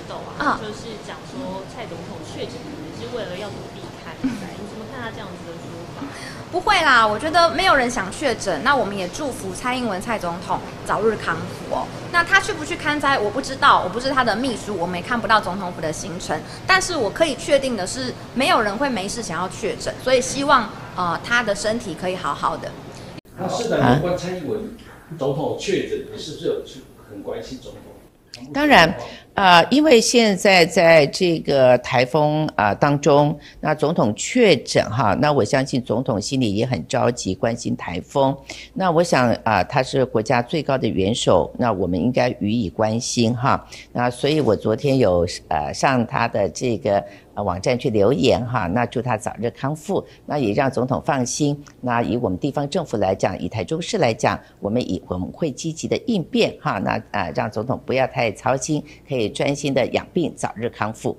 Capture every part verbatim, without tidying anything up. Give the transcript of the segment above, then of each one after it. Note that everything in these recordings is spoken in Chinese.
斗啊，啊就是讲说蔡总统确诊也是为了要躲避看灾，你怎么看他这样子的说法？ 不会啦，我觉得没有人想确诊，那我们也祝福蔡英文蔡总统早日康复哦。那他去不去看灾，我不知道，我不是他的秘书，我们也看不到总统府的行程。但是我可以确定的是，没有人会没事想要确诊，所以希望呃他的身体可以好好的。 那市长有关蔡英文总统确诊，你是不是有去很关心总统？ 当然，呃，因为现在在这个台风啊、呃、当中，那总统确诊哈，那我相信总统心里也很着急，关心台风。那我想啊、呃，他是国家最高的元首，那我们应该予以关心哈。那所以我昨天有呃上他的这个。网站去留言哈，那祝他早日康复，那也让总统放心。那以我们地方政府来讲，以台中市来讲，我们以我们会积极的应变哈，那啊、呃、让总统不要太操心，可以专心的养病，早日康复。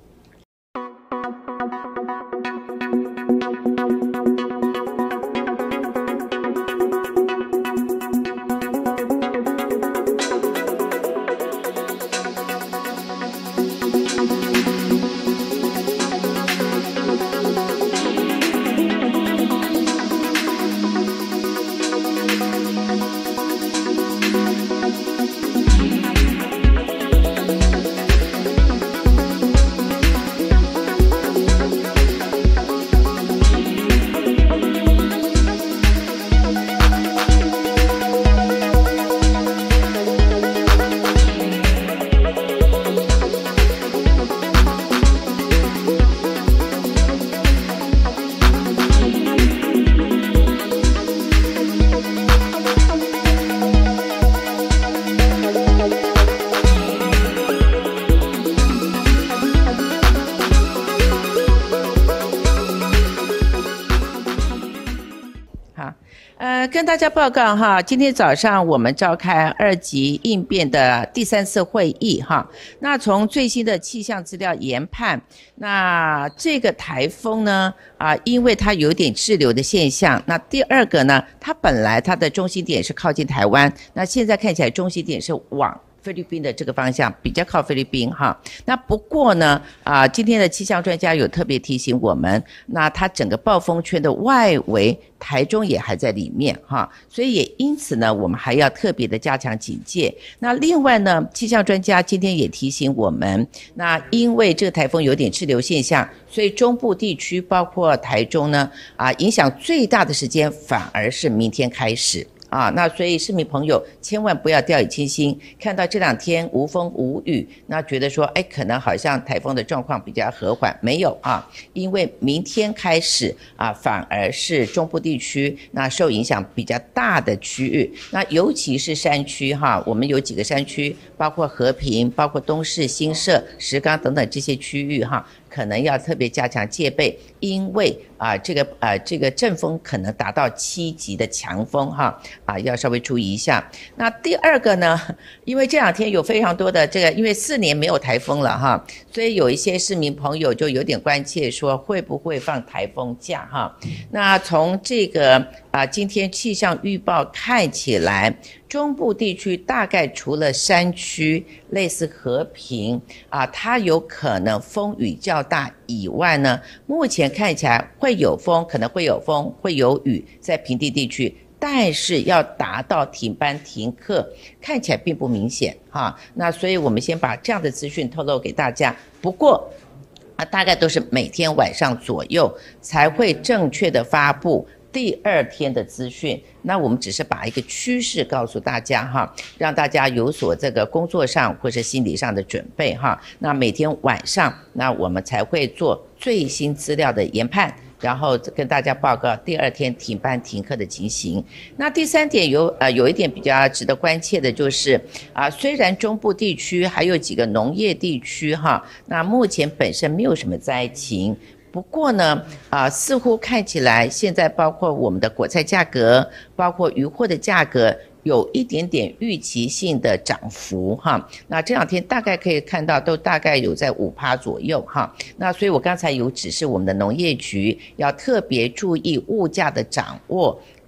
跟大家报告哈，今天早上我们召开二级应变的第三次会议哈。那从最新的气象资料研判，那这个台风呢啊，因为它有点滞留的现象。那第二个呢，它本来它的中心点是靠近台湾，那现在看起来中心点是往菲律宾的这个方向，比较靠菲律宾哈。那不过呢，啊，今天的气象专家有特别提醒我们，那它整个暴风圈的外围，台中也还在里面哈，所以也因此呢，我们还要特别的加强警戒。那另外呢，气象专家今天也提醒我们，那因为这个台风有点滞留现象，所以中部地区包括台中呢，啊，影响最大的时间反而是明天开始。啊，那所以市民朋友千万不要掉以轻心，看到这两天无风无雨，那觉得说，哎，可能好像台风的状况比较和缓，没有啊，因为明天开始啊，反而是中部地区那受影响比较大的区域，那尤其是山区哈，我们有几个山区，包括和平、包括东势、新社、石冈等等这些区域哈。可能要特别加强戒备，因为啊，这个啊，这个阵风可能达到七级的强风哈，啊，要稍微注意一下。那第二个呢，因为这两天有非常多的这个，因为四年没有台风了哈，所以有一些市民朋友就有点关切，说会不会放台风假哈？那从这个啊，今天气象预报看起来，中部地区大概除了山区类似和平啊，它有可能风雨较大以外呢，目前看起来会有风，可能会有风，会有雨在平地地区，但是要达到停班停课，看起来并不明显哈。那所以我们先把这样的资讯透露给大家。不过啊，大概都是每天晚上左右才会正确的发布第二天的资讯，那我们只是把一个趋势告诉大家哈，让大家有所这个工作上或是心理上的准备哈。那每天晚上，那我们才会做最新资料的研判，然后跟大家报告第二天停班停课的情形。那第三点有呃有一点比较值得关切的就是啊，虽然中部地区还有几个农业地区哈，那目前本身没有什么灾情。不过呢，啊，似乎看起来现在包括我们的果菜价格，包括渔获的价格，有一点点预期性的涨幅哈。那这两天大概可以看到，都大概有在 百分之五 左右哈。那所以我刚才有指示我们的农业局要特别注意物价的掌握。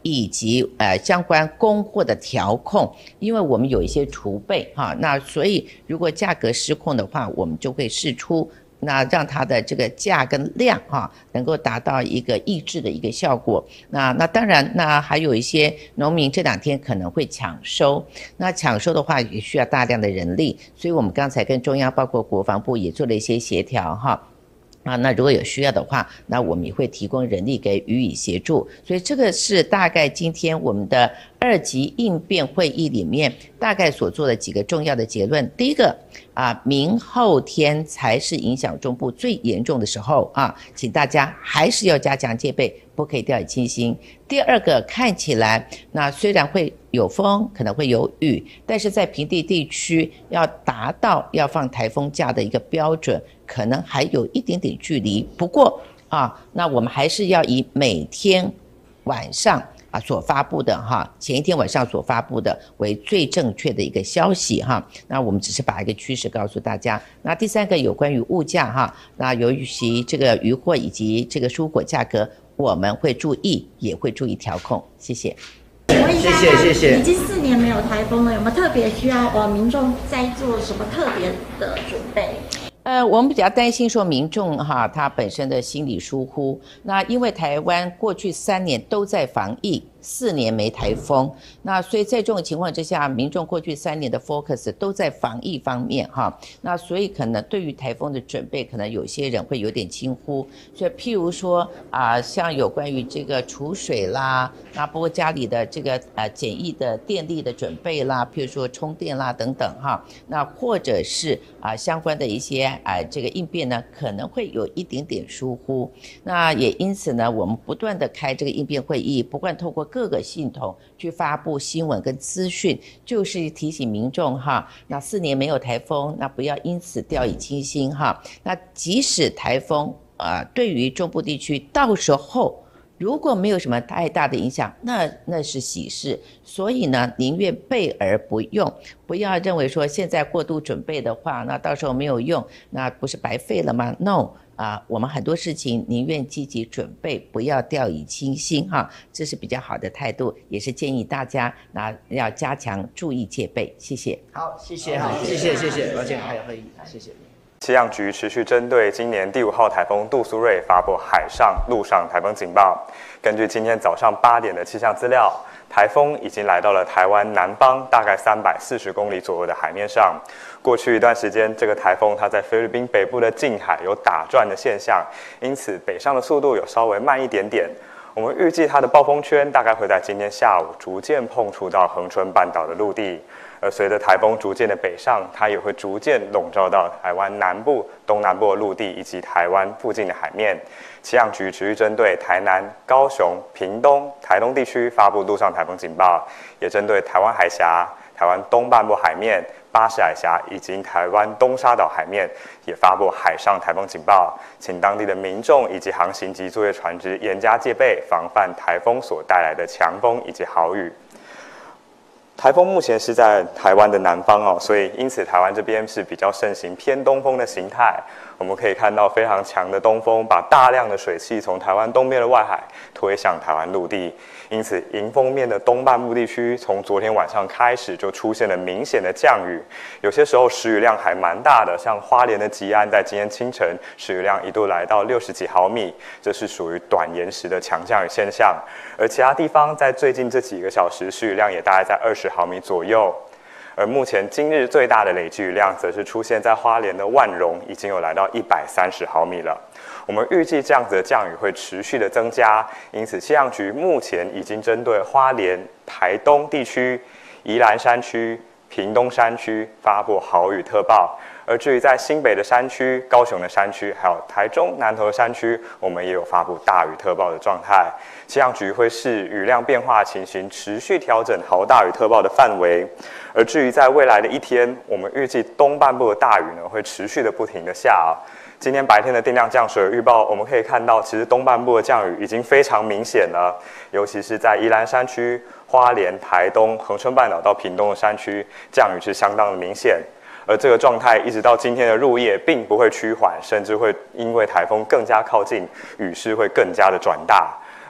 以及呃相关供货的调控，因为我们有一些储备哈，那所以如果价格失控的话，我们就会释出。那让它的这个价跟量哈，能够达到一个抑制的一个效果。那那当然，那还有一些农民这两天可能会抢收，那抢收的话也需要大量的人力，所以我们刚才跟中央包括国防部也做了一些协调哈。啊，那如果有需要的话，那我们也会提供人力给予以协助。所以这个是大概今天我们的二级应变会议里面大概所做的几个重要的结论。第一个啊，明后天才是影响中部最严重的时候啊，请大家还是要加强戒备，不可以掉以轻心。第二个，看起来那虽然会有风，可能会有雨，但是在平地地区要达到要放台风假的一个标准，可能还有一点点距离。不过啊，那我们还是要以每天晚上啊所发布的哈，前一天晚上所发布的为最正确的一个消息哈。那我们只是把一个趋势告诉大家。那第三个有关于物价哈，那由于这个渔获以及这个蔬果价格，我们会注意，也会注意调控。谢谢。 请问一下， 谢谢谢谢。 已经四年没有台风了，有没有特别需要呃民众在做什么特别的准备？ 呃，我们比较担心说民众哈他本身的心理疏忽。那因为台湾过去三年都在防疫，四年没台风，那所以在这种情况之下，民众过去三年的 focus 都在防疫方面哈。那所以可能对于台风的准备，可能有些人会有点轻忽。所以譬如说啊、呃，像有关于这个储水啦，那包括家里的这个呃简易的电力的准备啦，譬如说充电啦等等哈。那或者是啊、呃、相关的一些啊、呃、这个应变呢，可能会有一点点疏忽。那也因此呢，我们不断的开这个应变会议，不断透过各个系统去发布新闻跟资讯，就是提醒民众哈，那四年没有台风，那不要因此掉以轻心哈。那即使台风啊、呃，对于中部地区到时候如果没有什么太大的影响，那那是喜事。所以呢，宁愿备而不用，不要认为说现在过度准备的话，那到时候没有用，那不是白费了吗 ？No。啊，我们很多事情宁愿积极准备，不要掉以轻心哈，这是比较好的态度，也是建议大家那要加强注意戒备。谢谢。 好，谢谢哈，谢谢谢谢，而且还有会议，谢谢。 气象局持续针对今年第五号台风杜苏芮发布海上、陆上台风警报。根据今天早上八点的气象资料，台风已经来到了台湾南方大概三百四十公里左右的海面上。过去一段时间，这个台风它在菲律宾北部的近海有打转的现象，因此北上的速度有稍微慢一点点。我们预计它的暴风圈大概会在今天下午逐渐碰触到恒春半岛的陆地。而随着台风逐渐的北上，它也会逐渐笼罩到台湾南部、东南部的陆地以及台湾附近的海面。气象局持续针对台南、高雄、屏东、台东地区发布陆上台风警报，也针对台湾海峡、台湾东半部海面、巴士海峡以及台湾东沙岛海面也发布海上台风警报，请当地的民众以及航行及作业船只严加戒备，防范台风所带来的强风以及豪雨。台风目前是在台湾的南方哦，所以因此台湾这边是比较盛行偏东风的形态。我们可以看到非常强的东风，把大量的水汽从台湾东边的外海推向台湾陆地。因此，迎风面的东半部地区，从昨天晚上开始就出现了明显的降雨，有些时候时雨量还蛮大的，像花莲的吉安，在今天清晨时雨量一度来到六十几毫米，这是属于短延时的强降雨现象。而其他地方在最近这几个小时，时雨量也大概在二十毫米左右。而目前今日最大的累积雨量，则是出现在花莲的万荣，已经有来到一百三十毫米了。我们预计这样子的降雨会持续的增加，因此气象局目前已经针对花莲、台东地区、宜兰山区、屏东山区发布豪雨特报。而至于在新北的山区、高雄的山区，还有台中南投的山区，我们也有发布大雨特报的状态。气象局会视雨量变化情形，持续调整豪大雨特报的范围。而至于在未来的一天，我们预计东半部的大雨呢会持续的不停的下啊。今天白天的电量降水预报，我们可以看到，其实东半部的降雨已经非常明显了，尤其是在宜兰山区、花莲、台东、恒春半岛到屏东的山区，降雨是相当的明显。而这个状态一直到今天的入夜，并不会趋缓，甚至会因为台风更加靠近，雨势会更加的转大。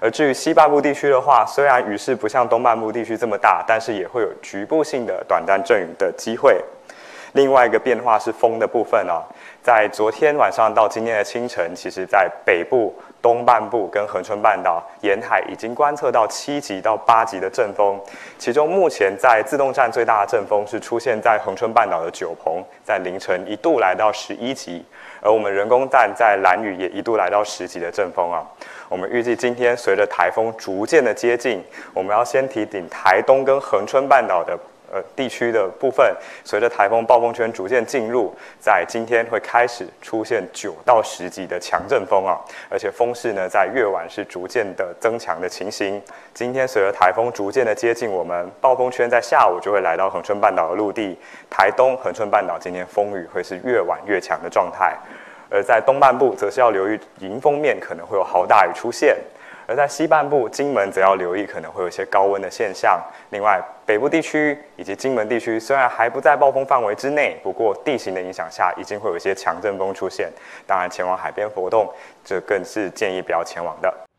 而至于西半部地区的话，虽然雨势不像东半部地区这么大，但是也会有局部性的短暂阵雨的机会。另外一个变化是风的部分哦，在昨天晚上到今天的清晨，其实在北部、东半部跟恒春半岛沿海已经观测到七级到八级的阵风，其中目前在自动站最大的阵风是出现在恒春半岛的九鹏，在凌晨一度来到十一级，而我们人工站在兰屿也一度来到十级的阵风啊。我们预计今天随着台风逐渐的接近，我们要先提顶台东跟恒春半岛的呃地区的部分，随着台风暴风圈逐渐进入，在今天会开始出现九到十级的强阵风啊，而且风势呢在越晚是逐渐的增强的情形。今天随着台风逐渐的接近我们，暴风圈在下午就会来到恒春半岛的陆地，台东、恒春半岛今天风雨会是越晚越强的状态。而在东半部，则是要留意迎风面可能会有豪大雨出现；而在西半部，金门则要留意可能会有一些高温的现象。另外，北部地区以及金门地区虽然还不在暴风范围之内，不过地形的影响下，已经会有一些强阵风出现。当然，前往海边活动，这更是建议不要前往的。